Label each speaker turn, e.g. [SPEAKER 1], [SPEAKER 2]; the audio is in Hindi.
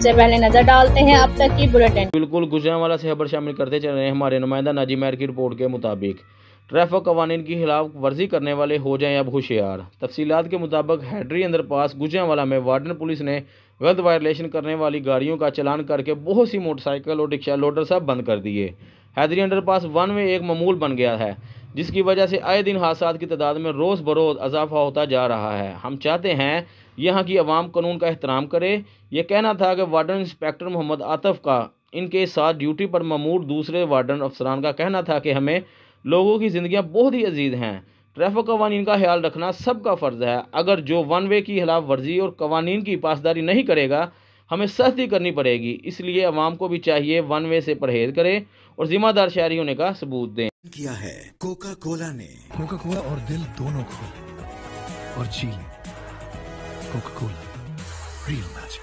[SPEAKER 1] सबसे पहले नजर डालते हैं अब तक की बुलेटिन।
[SPEAKER 2] बिल्कुल गुजरांवाला से खबर शामिल करते चल रहे हैं हमारे नुमाइंदा नाजिमैर की रिपोर्ट के मुताबिक ट्रैफिक कवानीन की खिलाफ वर्जी करने वाले हो जाएं अब होशियार। तफसीलात के मुताबिक हैडरी अंडरपास गुजरांवाला में वार्डन पुलिस ने गलत वायलेशन करने वाली गाड़ियों का चालान करके बहुत सी मोटरसाइकिल और रिक्शा लोडर सब बंद कर दिए। हैदरी अंडरपास वन वे एक मामूल बन गया है, जिसकी वजह से आए दिन हादसा की तादाद में रोज़ बरोज़ इजाफा होता जा रहा है। हम चाहते हैं यहाँ की आवाम कानून का एहतराम करे। ये कहना था कि वार्डन इंस्पेक्टर मोहम्मद आतिफ का इनके साथ ड्यूटी पर ममूर दूसरे वार्डन अफसरान का कहना था कि हमें लोगों की ज़िंदगियाँ बहुत ही अजीज़ हैं। ट्रैफिक कवानीन का ख्याल रखना सबका फ़र्ज़ है। अगर जो वन वे की खिलाफ वर्जी और कवानीन की पासदारी नहीं करेगा हमें सख्ती करनी पड़ेगी। इसलिए अवाम को भी चाहिए वन वे से परहेज करें और जिम्मेदार शहरी होने का सबूत दें।
[SPEAKER 3] किया है कोका कोला ने। कोका कोला और दिल दोनों खोले और जी ले कोका कोला रियल मैजिक।